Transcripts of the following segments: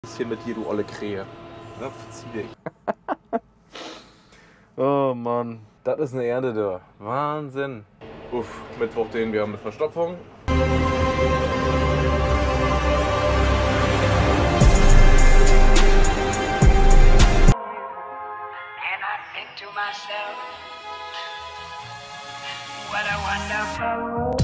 Bisschen mit dir, du olle Krähe. Na, verzieh dich. Oh Mann, das ist eine Ernte da. Wahnsinn. Uff, Mittwoch, den wir haben eine Verstopfung. What a wonderful world.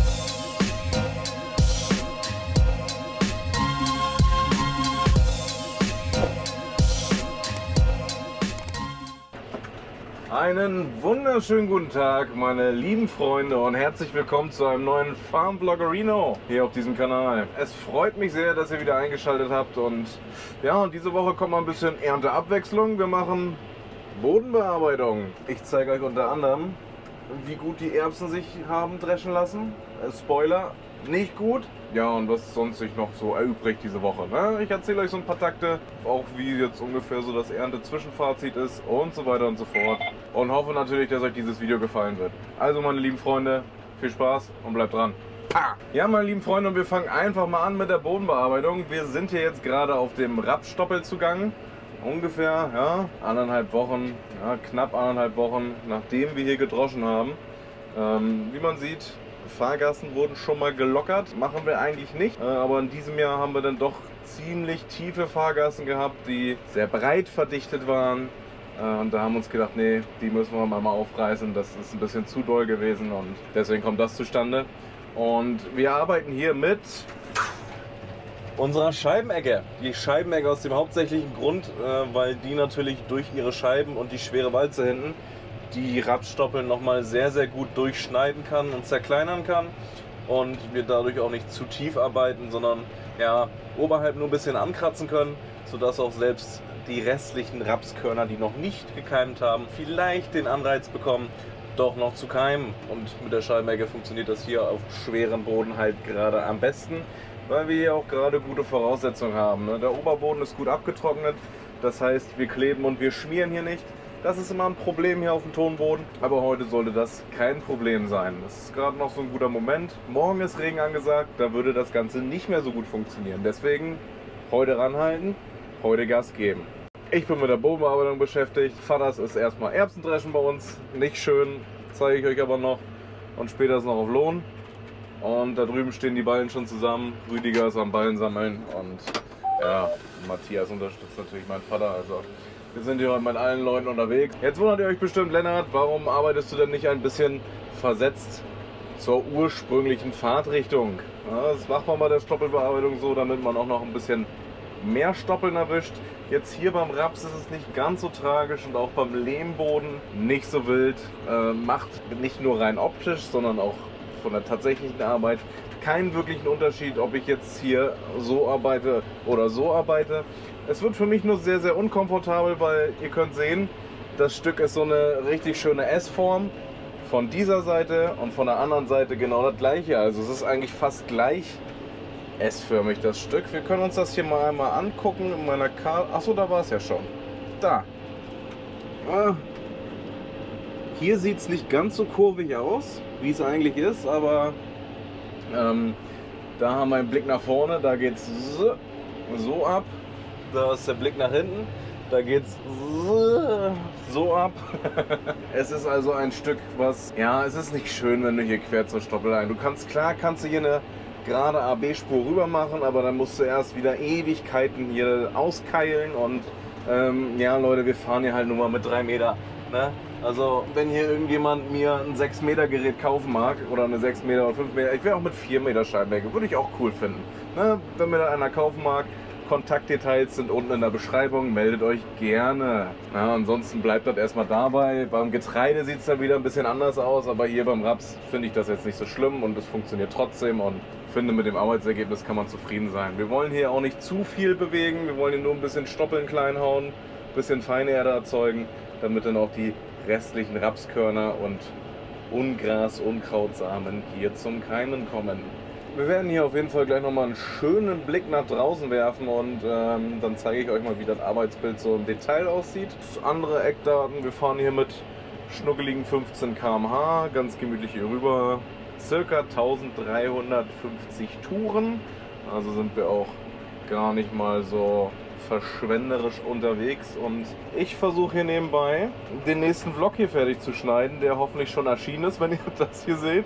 Einen wunderschönen guten Tag, meine lieben Freunde, und herzlich willkommen zu einem neuen Farmvloggerino hier auf diesem Kanal. Es freut mich sehr, dass ihr wieder eingeschaltet habt, und ja, diese Woche kommt mal ein bisschen Ernteabwechslung. Wir machen Bodenbearbeitung. Ich zeige euch unter anderem, wie gut die Erbsen sich haben dreschen lassen. Spoiler, nicht gut. Ja, und was sonst sich noch so erübrigt diese Woche. Ne? Ich erzähle euch so ein paar Takte, auch wie jetzt ungefähr so das Ernte-Zwischenfazit ist und so weiter und so fort. Und hoffe natürlich, dass euch dieses Video gefallen wird. Also meine lieben Freunde, viel Spaß und bleibt dran. Ja, meine lieben Freunde, und wir fangen einfach mal an mit der Bodenbearbeitung. Wir sind hier jetzt gerade auf dem Rapsstoppel zugange. Ungefähr, ja, anderthalb Wochen, ja, knapp anderthalb Wochen, nachdem wir hier gedroschen haben. Wie man sieht, Fahrgassen wurden schon mal gelockert, machen wir eigentlich nicht, aber in diesem Jahr haben wir dann doch ziemlich tiefe Fahrgassen gehabt, die sehr breit verdichtet waren, und da haben wir uns gedacht, nee, die müssen wir mal aufreißen, das ist ein bisschen zu doll gewesen, und deswegen kommt das zustande. Und wir arbeiten hier mit unserer Scheibenecke. Die Scheibenecke aus dem hauptsächlichen Grund, weil die natürlich durch ihre Scheiben und die schwere Walze hinten die Rapsstoppeln nochmal sehr, sehr gut durchschneiden kann und zerkleinern kann, und wir dadurch auch nicht zu tief arbeiten, sondern ja, oberhalb nur ein bisschen ankratzen können, sodass auch selbst die restlichen Rapskörner, die noch nicht gekeimt haben, vielleicht den Anreiz bekommen, doch noch zu keimen. Und mit der Scheibenecke funktioniert das hier auf schwerem Boden halt gerade am besten, weil wir hier auch gerade gute Voraussetzungen haben. Der Oberboden ist gut abgetrocknet, das heißt, wir kleben und wir schmieren hier nicht. Das ist immer ein Problem hier auf dem Tonboden, aber heute sollte das kein Problem sein. Das ist gerade noch so ein guter Moment. Morgen ist Regen angesagt, da würde das Ganze nicht mehr so gut funktionieren. Deswegen heute ranhalten, heute Gas geben. Ich bin mit der Bodenbearbeitung beschäftigt. Vaters ist erstmal Erbsendreschen bei uns. Nicht schön, zeige ich euch aber noch. Und später ist noch auf Lohn. Und da drüben stehen die Ballen schon zusammen. Rüdiger ist am Ballen sammeln. Und ja, Matthias unterstützt natürlich meinen Vater. Also wir sind hier heute mit allen Leuten unterwegs. Jetzt wundert ihr euch bestimmt, Lennart, warum arbeitest du denn nicht ein bisschen versetzt zur ursprünglichen Fahrtrichtung? Ja, das macht man bei der Stoppelbearbeitung so, damit man auch noch ein bisschen mehr Stoppeln erwischt. Jetzt hier beim Raps ist es nicht ganz so tragisch und auch beim Lehmboden nicht so wild. Macht nicht nur rein optisch, sondern auch von der tatsächlichen Arbeit keinen wirklichen Unterschied, ob ich jetzt hier so arbeite oder so arbeite. Es wird für mich nur sehr, sehr unkomfortabel, weil ihr könnt sehen, das Stück ist so eine richtig schöne S-Form. Von dieser Seite und von der anderen Seite genau das gleiche. Also es ist eigentlich fast gleich S-förmig, das Stück. Wir können uns das hier mal einmal angucken in meiner Karte. Achso, da war es ja schon. Da. Hier sieht es nicht ganz so kurvig aus, wie es eigentlich ist, aber da haben wir einen Blick nach vorne, da geht es so ab. Da ist der Blick nach hinten, da geht es so ab. Es ist also ein Stück, was, ja, es ist nicht schön, wenn du hier quer zur Stoppelei. Du kannst du hier eine gerade AB-Spur rüber machen, aber dann musst du erst wieder Ewigkeiten hier auskeilen, und ja Leute, wir fahren hier halt nur mal mit 3 Meter. Ne? Also wenn hier irgendjemand mir ein 6 Meter Gerät kaufen mag, oder eine 6 Meter oder 5 Meter, ich wäre auch mit 4 Meter Scheibenecke, würde ich auch cool finden. Ne? Wenn mir da einer kaufen mag, Kontaktdetails sind unten in der Beschreibung, meldet euch gerne. Ja, ansonsten bleibt das erstmal dabei. Beim Getreide sieht es dann wieder ein bisschen anders aus, aber hier beim Raps finde ich das jetzt nicht so schlimm, und es funktioniert trotzdem, und finde, mit dem Arbeitsergebnis kann man zufrieden sein. Wir wollen hier auch nicht zu viel bewegen, wir wollen hier nur ein bisschen Stoppeln klein hauen, ein bisschen Feinerde erzeugen, damit dann auch die restlichen Rapskörner und Ungras, Unkrautsamen hier zum Keimen kommen. Wir werden hier auf jeden Fall gleich nochmal einen schönen Blick nach draußen werfen, und dann zeige ich euch mal, wie das Arbeitsbild so im Detail aussieht. Andere Eckdaten, wir fahren hier mit schnuckeligen 15 km/h, ganz gemütlich hier rüber, circa 1350 Touren, also sind wir auch gar nicht mal so verschwenderisch unterwegs und ich versuche hier nebenbei den nächsten Vlog hier fertig zu schneiden, der hoffentlich schon erschienen ist, wenn ihr das hier seht,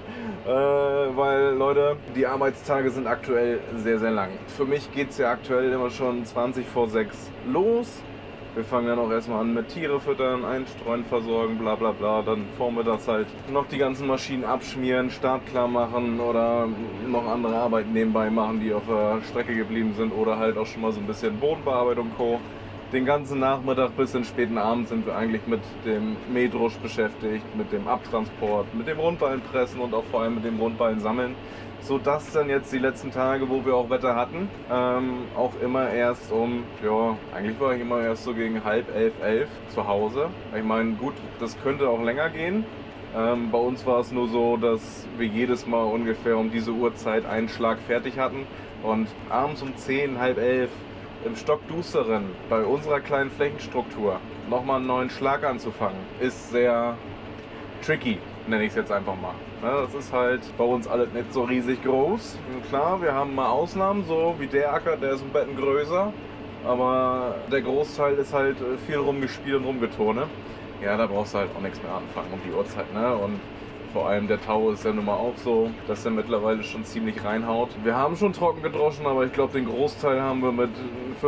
weil Leute, die Arbeitstage sind aktuell sehr, sehr lang. Für mich geht es ja aktuell immer schon 20 vor 6 los. Wir fangen dann auch erstmal an mit Tiere füttern, einstreuen, versorgen, bla bla bla. Dann vormittags halt noch die ganzen Maschinen abschmieren, startklar machen oder noch andere Arbeiten nebenbei machen, die auf der Strecke geblieben sind oder halt auch schon mal so ein bisschen Bodenbearbeitung Co. Den ganzen Nachmittag bis in den späten Abend sind wir eigentlich mit dem Mähdrusch beschäftigt, mit dem Abtransport, mit dem Rundballenpressen und auch vor allem mit dem Rundballen sammeln. Sodass dann jetzt die letzten Tage, wo wir auch Wetter hatten, auch immer erst eigentlich war ich immer erst so gegen 10:30, 11 zu Hause. Ich meine, gut, das könnte auch länger gehen. Bei uns war es nur so, dass wir jedes Mal ungefähr um diese Uhrzeit einen Schlag fertig hatten. Und abends um 10, 10:30 im Stockdusteren bei unserer kleinen Flächenstruktur nochmal einen neuen Schlag anzufangen, ist sehr tricky, nenne ich es jetzt einfach mal. Das ist halt bei uns alles nicht so riesig groß. Und klar, wir haben mal Ausnahmen, so wie der Acker, der ist ein Betten größer. Aber der Großteil ist halt viel rumgespielt und rumgeturne. Ja, da brauchst du halt auch nichts mehr anfangen um die Uhrzeit. Ne? Und vor allem der Tau ist ja nun mal auch so, dass der mittlerweile schon ziemlich reinhaut. Wir haben schon trocken gedroschen, aber ich glaube, den Großteil haben wir mit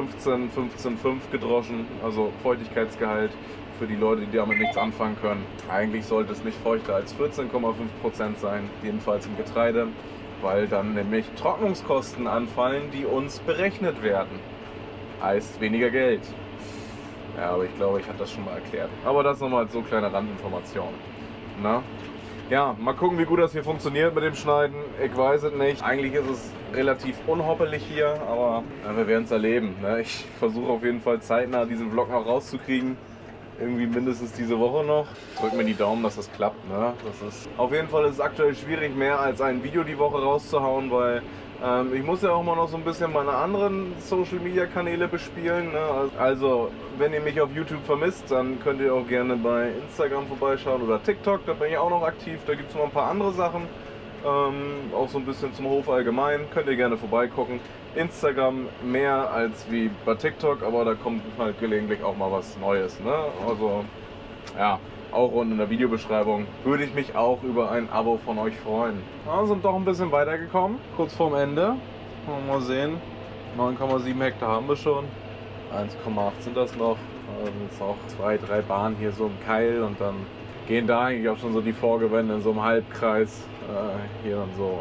15,5 gedroschen. Also Feuchtigkeitsgehalt. Für die Leute, die damit nichts anfangen können. Eigentlich sollte es nicht feuchter als 14,5% sein, jedenfalls im Getreide, weil dann nämlich Trocknungskosten anfallen, die uns berechnet werden. Heißt weniger Geld. Ja, aber ich glaube, ich habe das schon mal erklärt. Aber das nochmal als so kleine Randinformation. Na? Ja, mal gucken, wie gut das hier funktioniert mit dem Schneiden. Ich weiß es nicht. Eigentlich ist es relativ unhoppelig hier, aber wir werden es erleben. Ne? Ich versuche auf jeden Fall zeitnah diesen Vlog noch rauszukriegen. Irgendwie mindestens diese Woche noch. Drück mir die Daumen, dass das klappt. Ne? Auf jeden Fall ist es aktuell schwierig, mehr als ein Video die Woche rauszuhauen, weil ich muss ja auch mal noch so ein bisschen meine anderen Social Media Kanäle bespielen. Ne? Also, wenn ihr mich auf YouTube vermisst, dann könnt ihr auch gerne bei Instagram vorbeischauen oder TikTok. Da bin ich auch noch aktiv. Da gibt es noch ein paar andere Sachen. Auch so ein bisschen zum Hof allgemein. Könnt ihr gerne vorbeigucken. Instagram mehr als wie bei TikTok, aber da kommt halt gelegentlich auch mal was Neues. Ne? Also, ja. Auch unten in der Videobeschreibung würde ich mich auch über ein Abo von euch freuen. Ja, sind doch ein bisschen weitergekommen, kurz vorm Ende. Mal sehen, 9,7 Hektar haben wir schon. 1,8 sind das noch. Jetzt auch 2, 3 Bahnen hier so im Keil und dann gehen da eigentlich auch schon so die Vorgewände in so einem Halbkreis hier dann so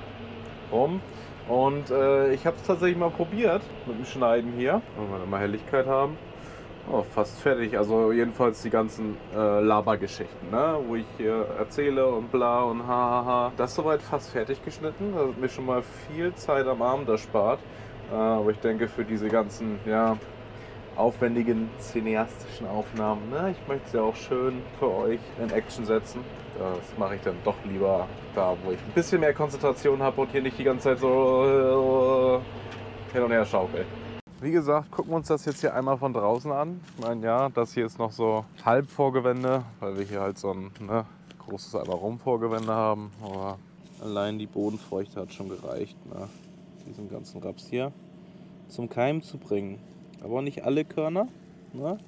rum. Und ich habe es tatsächlich mal probiert mit dem Schneiden hier, wenn wir mal Helligkeit haben. Oh, fast fertig, also jedenfalls die ganzen Labergeschichten, ne? Wo ich hier erzähle und bla und hahaha. Das ist soweit fast fertig geschnitten, das hat mir schon mal viel Zeit am Abend erspart. Aber ich denke für diese ganzen aufwendigen cineastischen Aufnahmen, ne? Ich möchte es ja auch schön für euch in Action setzen. Das mache ich dann doch lieber da, wo ich ein bisschen mehr Konzentration habe und hier nicht die ganze Zeit so hin und her schaukel. Wie gesagt, gucken wir uns das jetzt hier einmal von draußen an. Ich meine, ja, das hier ist noch so Halbvorgewände, weil wir hier halt so ein großes Einmal-Rum-Vorgewände haben. Aber allein die Bodenfeuchte hat schon gereicht, ne? Diesen ganzen Raps hier zum Keimen zu bringen. Aber nicht alle Körner. Ne?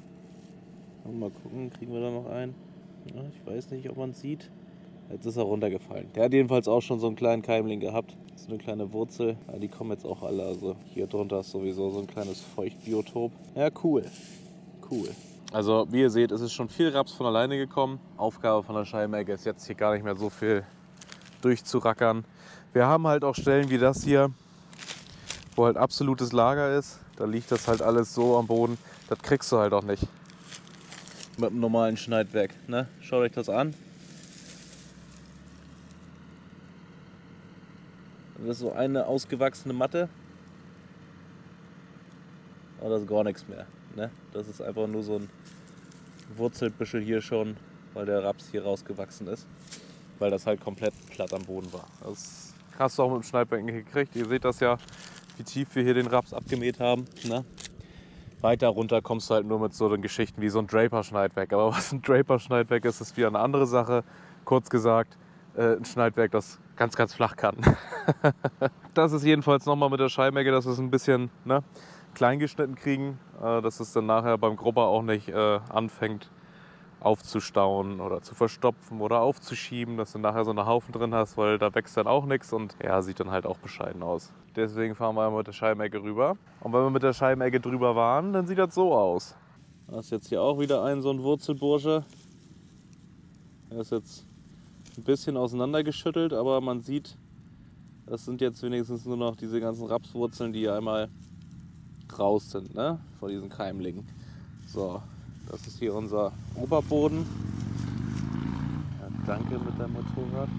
Mal gucken, kriegen wir da noch einen? Ja, ich weiß nicht, ob man es sieht. Jetzt ist er runtergefallen. Der hat jedenfalls auch schon so einen kleinen Keimling gehabt. Das ist eine kleine Wurzel. Ja, die kommen jetzt auch alle. Also hier drunter ist sowieso so ein kleines Feuchtbiotop. Ja, cool. Cool. Also wie ihr seht, ist es schon viel Raps von alleine gekommen. Aufgabe von der Scheibenegge ist jetzt hier gar nicht mehr so viel durchzurackern. Wir haben halt auch Stellen wie das hier, wo halt absolutes Lager ist. Da liegt das halt alles so am Boden. Das kriegst du halt auch nicht mit einem normalen Schneidwerk. Ne? Schaut euch das an. Das ist so eine ausgewachsene Matte. Aber das ist gar nichts mehr. Ne? Das ist einfach nur so ein Wurzelbüschel hier schon, weil der Raps hier rausgewachsen ist. Weil das halt komplett platt am Boden war. Das hast du auch mit dem Schneidwerk nicht gekriegt. Ihr seht das ja, wie tief wir hier den Raps abgemäht haben. Ne? Weiter runter kommst du halt nur mit so den Geschichten wie so ein Draper-Schneidwerk. Aber was ein Draper-Schneidwerk ist, ist wieder eine andere Sache. Kurz gesagt, ein Schneidwerk, das ganz, ganz flach kann. Das ist jedenfalls nochmal mit der Scheibenegge, dass es ein bisschen klein geschnitten kriegen, dass es dann nachher beim Grubber auch nicht anfängt aufzustauen oder zu verstopfen oder aufzuschieben, dass du nachher so einen Haufen drin hast, weil da wächst dann auch nichts und ja, sieht dann halt auch bescheiden aus. Deswegen fahren wir mit der Scheibenecke rüber. Und wenn wir mit der Scheibenecke drüber waren, dann sieht das so aus. Da ist jetzt hier auch wieder so ein Wurzelbursche. Er ist jetzt ein bisschen auseinandergeschüttelt, aber man sieht, das sind jetzt wenigstens nur noch diese ganzen Rapswurzeln, die einmal raus sind, ne? Von diesen Keimlingen. So, das ist hier unser Oberboden. Ja, danke mit deinem Motorrad.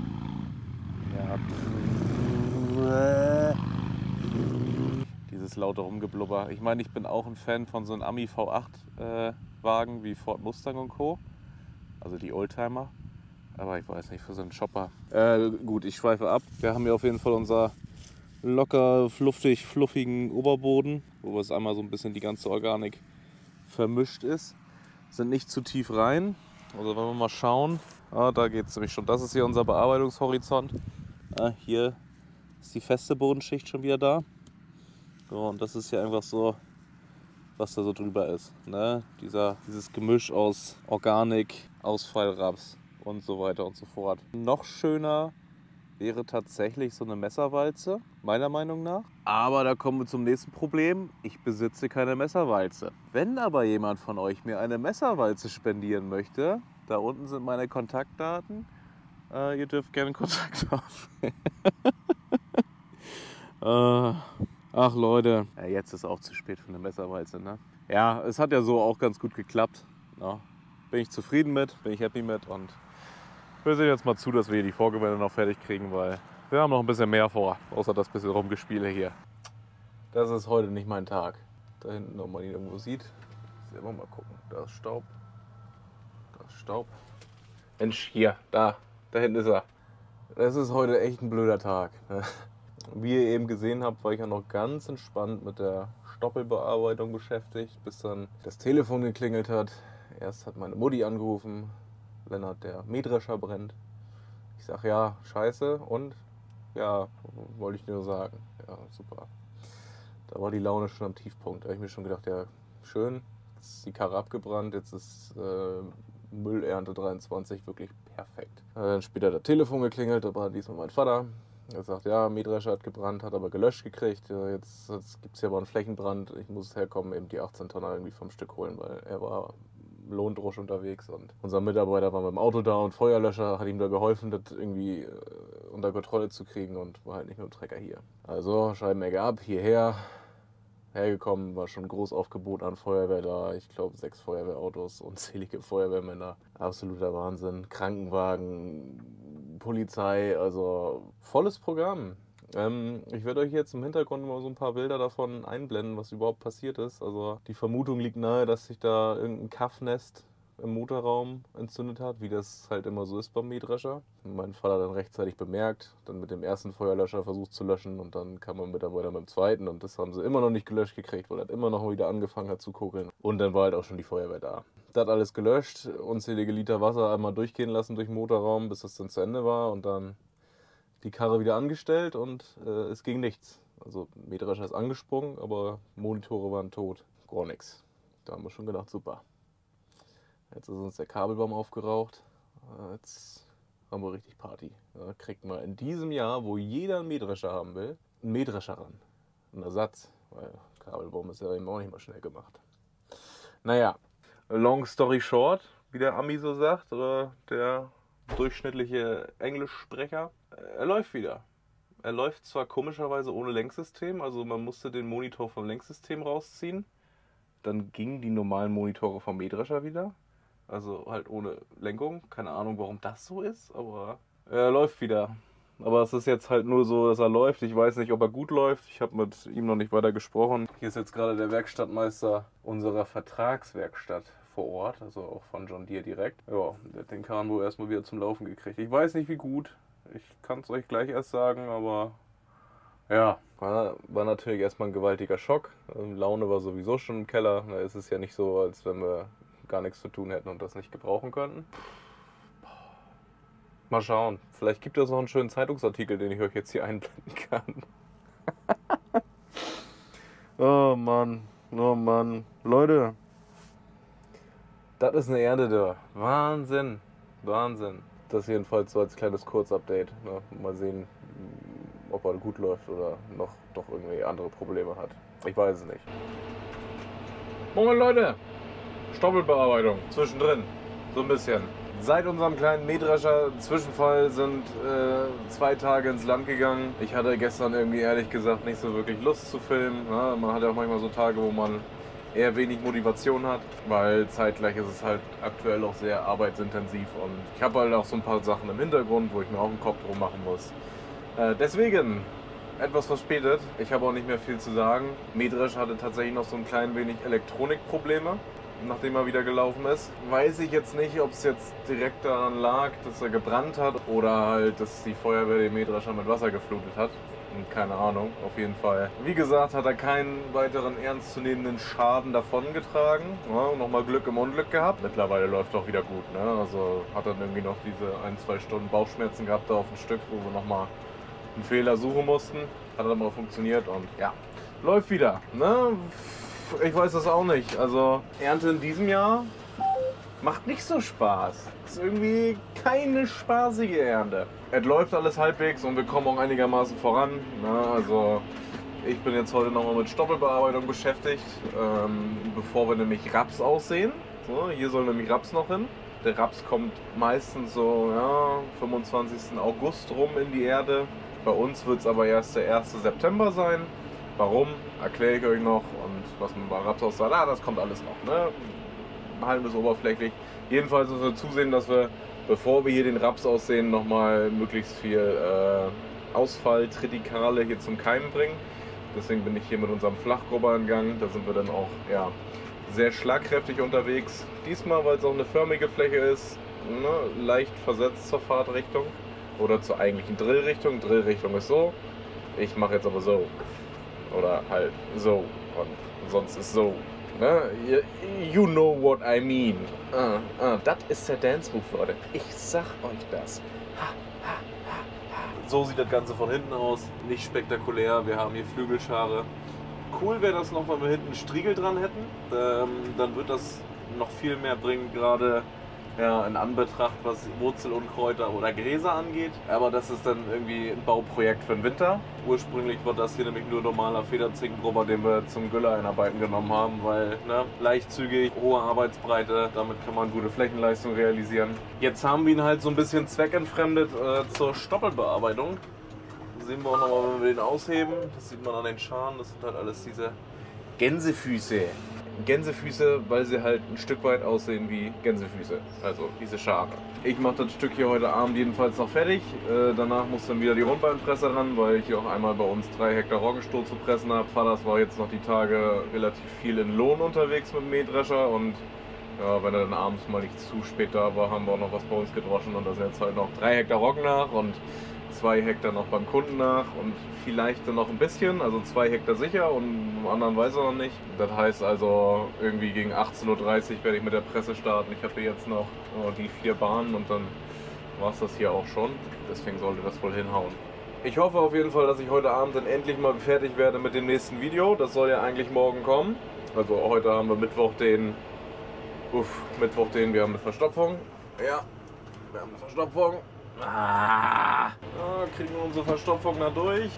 Ja. Dieses laute Rumgeblubber. Ich meine, ich bin auch ein Fan von so einem Ami V8 Wagen wie Ford Mustang und Co. Also die Oldtimer. Aber ich weiß nicht, für so einen Chopper. Gut, ich schweife ab. Wir haben hier auf jeden Fall unser locker, fluffigen Oberboden, wo es einmal so ein bisschen die ganze Organik vermischt ist. Sind nicht zu tief rein. Also wenn wir mal schauen, da geht es nämlich schon. Das ist hier unser Bearbeitungshorizont. Hier ist die feste Bodenschicht schon wieder da. So, und das ist hier einfach so, was da so drüber ist. Ne? Dieses Gemisch aus Organik, Ausfallraps und so weiter und so fort. Noch schöner wäre tatsächlich so eine Messerwalze, meiner Meinung nach. Aber da kommen wir zum nächsten Problem. Ich besitze keine Messerwalze. Wenn aber jemand von euch mir eine Messerwalze spendieren möchte, da unten sind meine Kontaktdaten. Ihr dürft gerne Kontakt haben. Ach Leute, ja, jetzt ist auch zu spät für eine Messerwalze, ne? Ja, es hat ja so auch ganz gut geklappt. Ja, bin ich zufrieden mit, bin ich happy mit und wir sehen jetzt mal zu, dass wir die Vorgewände noch fertig kriegen, weil wir haben noch ein bisschen mehr vor, außer das bisschen Rumgespiele hier. Das ist heute nicht mein Tag. Da hinten, ob man ihn irgendwo sieht, selber mal gucken. Da ist Staub. Da ist Staub. Mensch, hier, da hinten ist er. Das ist heute echt ein blöder Tag. Wie ihr eben gesehen habt, war ich ja noch ganz entspannt mit der Stoppelbearbeitung beschäftigt, bis dann das Telefon geklingelt hat. Erst hat meine Mutti angerufen, Lennart, der Mähdrescher brennt. Ich sag, ja, scheiße und ja, wollte ich dir nur sagen. Ja, super. Da war die Laune schon am Tiefpunkt. Da habe ich mir schon gedacht, ja, schön, jetzt ist die Karre abgebrannt, jetzt ist Müllernte 23 wirklich perfekt. Dann später das Telefon geklingelt, da war diesmal mein Vater. Er sagt, ja, Mähdrescher hat gebrannt, hat aber gelöscht gekriegt. Jetzt gibt es hier aber einen Flächenbrand. Ich muss herkommen, eben die 18 Tonner irgendwie vom Stück holen, weil er war Lohndrusch unterwegs und unser Mitarbeiter war mit dem Auto da und Feuerlöscher hat ihm da geholfen, das irgendwie unter Kontrolle zu kriegen und war halt nicht mit dem Trecker hier. Also Scheibenecke ab, hierher, hergekommen, war schon ein Großaufgebot an Feuerwehr da. Ich glaube 6 Feuerwehrautos, unzählige Feuerwehrmänner. Absoluter Wahnsinn. Krankenwagen, Polizei, also volles Programm. Ich werde euch jetzt im Hintergrund mal so ein paar Bilder davon einblenden, was überhaupt passiert ist. Also die Vermutung liegt nahe, dass sich da irgendein Kaffnest im Motorraum entzündet hat, wie das halt immer so ist beim Mähdrescher. Mein Vater dann rechtzeitig bemerkt, dann mit dem ersten Feuerlöscher versucht zu löschen und dann kam mein Mitarbeiter mit dem zweiten und das haben sie immer noch nicht gelöscht gekriegt, weil er immer noch wieder angefangen hat zu kokeln. Und dann war halt auch schon die Feuerwehr da. Das hat alles gelöscht, unzählige Liter Wasser einmal durchgehen lassen durch den Motorraum, bis das dann zu Ende war und dann die Karre wieder angestellt und es ging nichts. Also Mähdrescher ist angesprungen, aber Monitore waren tot. Gar nichts. Da haben wir schon gedacht, super. Jetzt ist uns der Kabelbaum aufgeraucht. Jetzt haben wir richtig Party. Da kriegt man in diesem Jahr, wo jeder einen Mähdrescher haben will, einen Mähdrescher ran. Einen Ersatz, weil Kabelbaum ist ja eben auch nicht mal schnell gemacht. Naja, long story short, wie der Ami so sagt, oder der durchschnittliche Englischsprecher. Er läuft wieder. Er läuft zwar komischerweise ohne Lenksystem, also man musste den Monitor vom Lenksystem rausziehen. Dann gingen die normalen Monitore vom Mähdrescher wieder. Also halt ohne Lenkung. Keine Ahnung, warum das so ist, aber er läuft wieder. Aber es ist jetzt halt nur so, dass er läuft. Ich weiß nicht, ob er gut läuft. Ich habe mit ihm noch nicht weiter gesprochen. Hier ist jetzt gerade der Werkstattmeister unserer Vertragswerkstatt vor Ort, also auch von John Deere direkt. Ja, der hat den Kahn wohl erstmal wieder zum Laufen gekriegt. Ich weiß nicht, wie gut. Ich kann es euch gleich erst sagen, aber ja, war natürlich erstmal ein gewaltiger Schock. Laune war sowieso schon im Keller. Da ist es ja nicht so, als wenn wir gar nichts zu tun hätten und das nicht gebrauchen könnten. Mal schauen. Vielleicht gibt es noch einen schönen Zeitungsartikel, den ich euch jetzt hier einblenden kann. Oh Mann, oh Mann. Leute, das ist eine Ernte da. Wahnsinn, Wahnsinn. Das jedenfalls so als kleines Kurzupdate. Ja, mal sehen, ob er gut läuft oder noch doch irgendwie andere Probleme hat. Ich weiß es nicht. Moin Leute, Stoppelbearbeitung zwischendrin, so ein bisschen. Seit unserem kleinen Mähdrescher-Zwischenfall sind 2 Tage ins Land gegangen. Ich hatte gestern irgendwie ehrlich gesagt nicht so wirklich Lust zu filmen. Ja, man hat ja auch manchmal so Tage, wo man eher wenig Motivation hat, weil zeitgleich ist es halt aktuell auch sehr arbeitsintensiv und ich habe halt auch so ein paar Sachen im Hintergrund, wo ich mir auch einen Kopf drum machen muss. Deswegen etwas verspätet. Ich habe auch nicht mehr viel zu sagen. Mähdresch hatte tatsächlich noch so ein klein wenig Elektronikprobleme, nachdem er wieder gelaufen ist. Weiß ich jetzt nicht, ob es jetzt direkt daran lag, dass er gebrannt hat oder halt, dass die Feuerwehr den Mähdrescher mit Wasser geflutet hat. Keine Ahnung, auf jeden Fall. Wie gesagt, hat er keinen weiteren ernstzunehmenden Schaden davongetragen. Ja, nochmal Glück im Unglück gehabt. Mittlerweile läuft auch wieder gut. Ne? Also hat er irgendwie noch diese 1-2 Stunden Bauchschmerzen gehabt da auf dem Stück, wo wir nochmal einen Fehler suchen mussten. Hat dann mal funktioniert und ja, läuft wieder. Ne? Ich weiß das auch nicht. Also Ernte in diesem Jahr macht nicht so Spaß. Ist irgendwie keine spaßige Ernte. Es läuft alles halbwegs und wir kommen auch einigermaßen voran. Na, also ich bin jetzt heute nochmal mit Stoppelbearbeitung beschäftigt, bevor wir nämlich Raps aussehen. So, hier soll nämlich Raps noch hin. Der Raps kommt meistens so 25. August rum in die Erde. Bei uns wird es aber erst der 1. September sein. Warum, erkläre ich euch noch. Und was man bei Raps auch sagt, das kommt alles noch. Ne? Halten wir es oberflächlich. Jedenfalls müssen wir zusehen, dass wir, bevor wir hier den Raps aussehen, nochmal möglichst viel Ausfall, Tritikale hier zum Keimen bringen. Deswegen bin ich hier mit unserem Flachgrubber in Gang. Da sind wir dann auch sehr schlagkräftig unterwegs. Diesmal, weil es auch eine förmige Fläche ist, ne, leicht versetzt zur Fahrtrichtung oder zur eigentlichen Drillrichtung. Drillrichtung ist so, ich mache jetzt aber so oder halt so und sonst ist so. You know what I mean. Das ist der Dance-Move, Leute. Ich sag euch das. So sieht das Ganze von hinten aus. Nicht spektakulär. Wir haben hier Flügelschare. Cool wäre das noch, wenn wir hinten einen Striegel dran hätten. Dann wird das noch viel mehr bringen, gerade in Anbetracht, was Wurzelunkräuter oder Gräser angeht. Aber das ist dann irgendwie ein Bauprojekt für den Winter. Ursprünglich war das hier nämlich nur normaler Federzinkengrubber, den wir zum Gülle einarbeiten genommen haben, weil leicht zügig, hohe Arbeitsbreite, damit kann man gute Flächenleistung realisieren. Jetzt haben wir ihn halt so ein bisschen zweckentfremdet zur Stoppelbearbeitung. Sehen wir auch nochmal, wenn wir den ausheben. Das sieht man an den Scharen, das sind halt alles diese Gänsefüße. Gänsefüße, weil sie halt ein Stück weit aussehen wie Gänsefüße, also diese Schare. Ich mache das Stück hier heute Abend jedenfalls noch fertig. Danach muss dann wieder die Rundbeinpresse ran, weil ich hier auch einmal bei uns 3 Hektar Roggenstroh zu pressen habe. Vaters war jetzt noch die Tage relativ viel in Lohn unterwegs mit dem Mähdrescher und wenn er dann abends mal nicht zu spät da war, haben wir auch noch was bei uns gedroschen und da sind jetzt halt noch 3 Hektar Roggen nach und 2 Hektar noch beim Kunden nach und vielleicht dann noch ein bisschen, also 2 Hektar sicher und im anderen weiß er noch nicht. Das heißt also irgendwie gegen 18:30 Uhr werde ich mit der Presse starten. Ich habe hier jetzt noch die 4 Bahnen und dann war es das hier auch schon. Deswegen sollte das wohl hinhauen. Ich hoffe auf jeden Fall, dass ich heute Abend dann endlich mal fertig werde mit dem nächsten Video. Das soll ja eigentlich morgen kommen. Also heute haben wir Mittwoch den, wir haben eine Verstopfung. Ja, wir haben eine Verstopfung. Kriegen wir unsere Verstopfung da durch?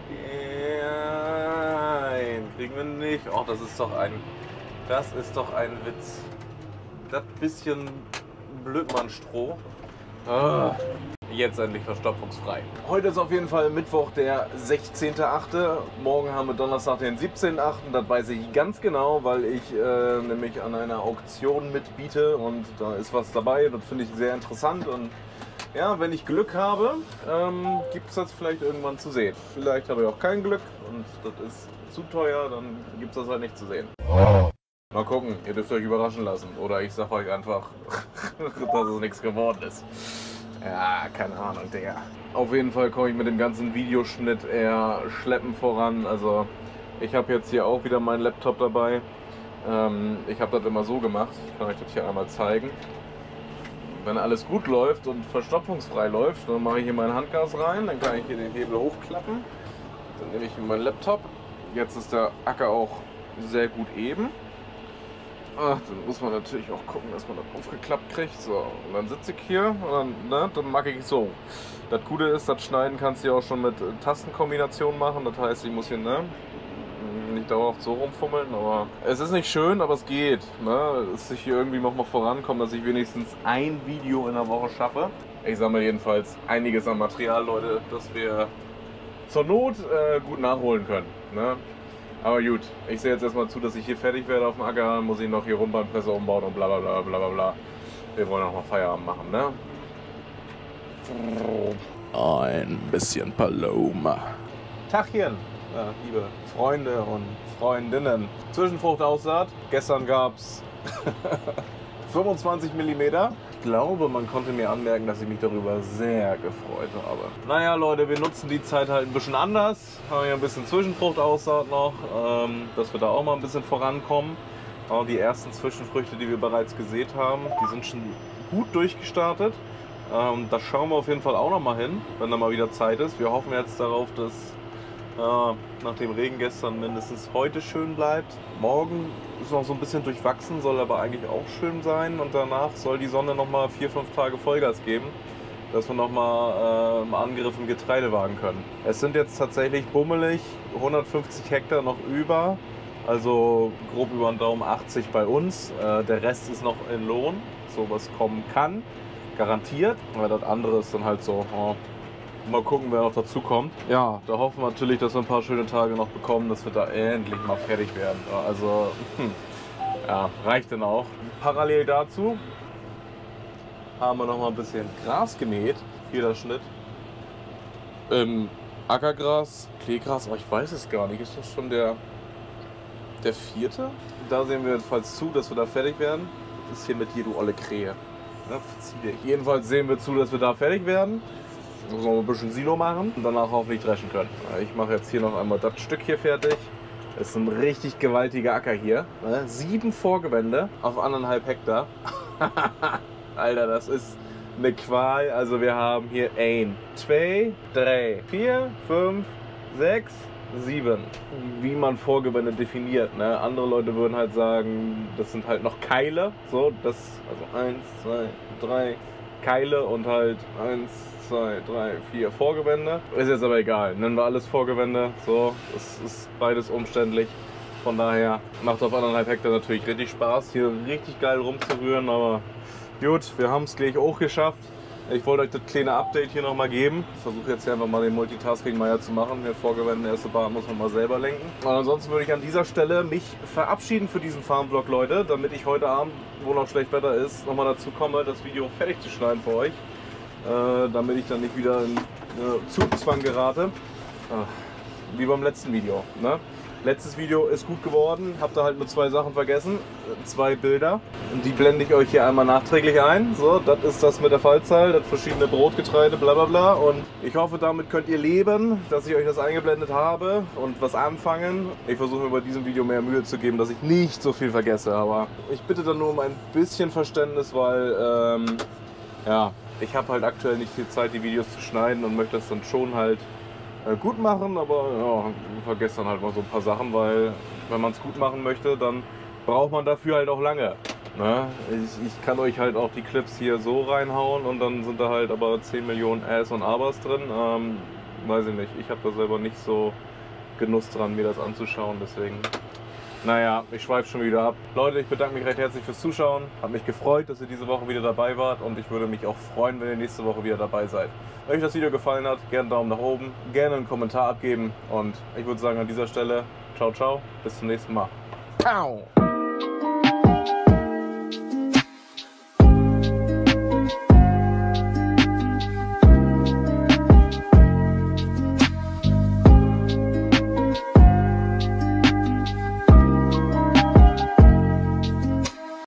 Nein, kriegen wir nicht. Oh, das ist doch ein Witz. Das bisschen Blödmannstroh. Jetzt endlich verstopfungsfrei. Heute ist auf jeden Fall Mittwoch, der 16.8. Morgen haben wir Donnerstag, den 17.8. Das weiß ich ganz genau, weil ich nämlich an einer Auktion mitbiete und da ist was dabei. Das finde ich sehr interessant und ja, wenn ich Glück habe, gibt es das vielleicht irgendwann zu sehen. Vielleicht habe ich auch kein Glück und das ist zu teuer, dann gibt es das halt nicht zu sehen. Mal gucken, ihr dürft euch überraschen lassen. Oder ich sage euch einfach, dass es nichts geworden ist. Ja, keine Ahnung, Digga. Auf jeden Fall komme ich mit dem ganzen Videoschnitt eher schleppend voran. Also ich habe jetzt hier auch wieder meinen Laptop dabei. Ich habe das immer so gemacht. Ich kann euch das hier einmal zeigen. Wenn alles gut läuft und verstopfungsfrei läuft, dann mache ich hier mein Handgas rein, dann kann ich hier den Hebel hochklappen. Dann nehme ich meinen Laptop, jetzt ist der Acker auch sehr gut eben. Ach, dann muss man natürlich auch gucken, dass man das aufgeklappt kriegt. So, und dann sitze ich hier und dann mag ich so. Das Gute ist, das Schneiden kannst du ja auch schon mit Tastenkombinationen machen. Das heißt, ich muss hier nicht dauerhaft so rumfummeln, aber es ist nicht schön, aber es geht. Dass ich hier irgendwie nochmal vorankomme, dass ich wenigstens ein Video in der Woche schaffe. Ich sammle jedenfalls einiges an Material, Leute, dass wir zur Not gut nachholen können. Ne? Aber gut, ich sehe jetzt erstmal zu, dass ich hier fertig werde auf dem Acker, muss ich noch hier Rundbahnpresse umbauen und bla bla bla bla bla bla. Wir wollen auch mal Feierabend machen, ne? Ein bisschen Paloma. Tachchen, ja, liebe Freunde und Freundinnen. Zwischenfruchtaussaat. Gestern gab es 25 mm. Ich glaube, man konnte mir anmerken, dass ich mich darüber sehr gefreut habe. Naja, Leute, wir nutzen die Zeit halt ein bisschen anders. Haben hier ein bisschen Zwischenfruchtaussaat noch, dass wir da auch mal ein bisschen vorankommen. Auch die ersten Zwischenfrüchte, die wir bereits gesät haben, die sind schon gut durchgestartet. Da schauen wir auf jeden Fall auch noch mal hin, wenn da mal wieder Zeit ist. Wir hoffen jetzt darauf, dass nach dem Regen gestern mindestens heute schön bleibt. Morgen ist noch so ein bisschen durchwachsen, soll aber eigentlich auch schön sein. Und danach soll die Sonne noch mal 4-5 Tage Vollgas geben, dass wir noch mal im Angriff im Getreide wagen können. Es sind jetzt tatsächlich bummelig 150 Hektar noch über. Also grob über den Daumen 80 bei uns. Der Rest ist noch in Lohn, so was kommen kann. Garantiert, weil das andere ist dann halt so, mal gucken, wer noch dazu kommt. Ja, da hoffen wir natürlich, dass wir ein paar schöne Tage noch bekommen, dass wir da endlich mal fertig werden. Also, ja, reicht denn auch. Parallel dazu haben wir noch mal ein bisschen Gras gemäht, Federschnitt. Ackergras, Kleegras, aber ich weiß es gar nicht. Ist das schon der 4.? Da sehen wir jedenfalls zu, dass wir da fertig werden. Das ist hier mit hier, du olle Krähe. Ja, jedenfalls sehen wir zu, dass wir da fertig werden. Muss noch ein bisschen Silo machen und danach hoffentlich dreschen können. Ich mache jetzt hier noch einmal das Stück hier fertig. Das ist ein richtig gewaltiger Acker hier. 7 Vorgewände auf 1,5 Hektar. Alter, das ist eine Qual. Also wir haben hier 1, 2, 3, 4, 5, 6, 7. Wie man Vorgewände definiert. Ne? Andere Leute würden halt sagen, das sind halt noch Keile. So, das, also 1, 2, 3 Keile und halt 1, 2, 3, 4 Vorgewände. Ist jetzt aber egal. Nennen wir alles Vorgewände. So, es ist beides umständlich. Von daher macht auf 1,5 Hektar natürlich richtig Spaß, hier richtig geil rumzurühren. Aber gut, wir haben es gleich auch geschafft. Ich wollte euch das kleine Update hier nochmal geben. Ich versuche jetzt hier einfach mal den Multitasking-Meier zu machen. Der Vorgewände, erste Bahn muss man mal selber lenken. Und ansonsten würde ich an dieser Stelle mich verabschieden für diesen Farmvlog, Leute, damit ich heute Abend, wo noch schlecht Wetter ist, nochmal dazu komme, das Video fertig zu schneiden für euch. Damit ich dann nicht wieder in Zugzwang gerate. Wie beim letzten Video. Ne? Letztes Video ist gut geworden, habt ihr halt nur 2 Sachen vergessen, 2 Bilder. Und die blende ich euch hier einmal nachträglich ein. So, das ist das mit der Fallzahl, das verschiedene Brotgetreide, bla bla bla. Und ich hoffe, damit könnt ihr leben, dass ich euch das eingeblendet habe und was anfangen. Ich versuche mir bei diesem Video mehr Mühe zu geben, dass ich nicht so viel vergesse. Aber ich bitte dann nur um ein bisschen Verständnis, weil ja, ich habe halt aktuell nicht viel Zeit, die Videos zu schneiden und möchte das dann schon halt gut machen, aber ja, ich vergesse dann halt mal so ein paar Sachen, weil wenn man es gut machen möchte, dann braucht man dafür halt auch lange. Ne? Ich kann euch halt auch die Clips hier so reinhauen und dann sind da halt aber 10 Millionen Äs und Abers drin. Weiß ich nicht, ich habe da selber nicht so Genuss dran, mir das anzuschauen, deswegen... Naja, ich schweife schon wieder ab. Leute, ich bedanke mich recht herzlich fürs Zuschauen. Hat mich gefreut, dass ihr diese Woche wieder dabei wart und ich würde mich auch freuen, wenn ihr nächste Woche wieder dabei seid. Wenn euch das Video gefallen hat, gerne einen Daumen nach oben, gerne einen Kommentar abgeben und ich würde sagen an dieser Stelle, ciao, ciao, bis zum nächsten Mal. Ciao.